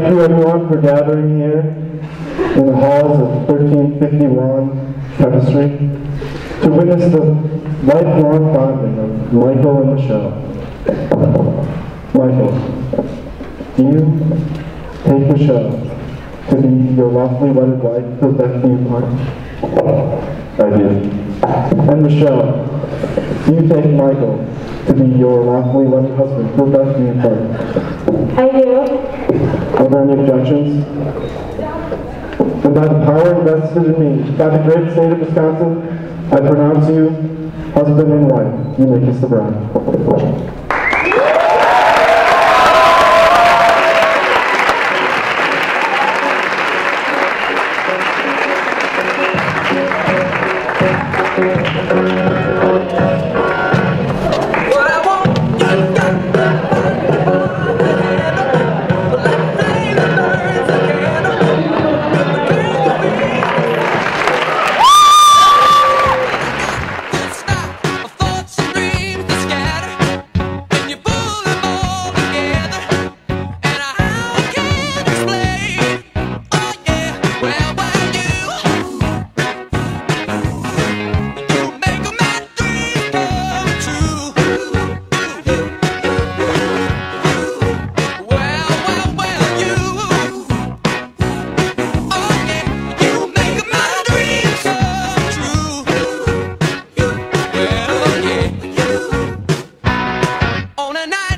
Thank you everyone for gathering here in the halls of 1351 Chemistry to witness the lifelong bonding of Michael and Michelle. Michael, do you take Michelle to be your lawfully wedded wife till death do you part? I do. And Michelle, do you take Michael to be your lawfully wedded husband till death do you part? I do. Are there any objections? And by the power invested in me by the great state of Wisconsin, I pronounce you husband and wife. You may kiss the bride. On a night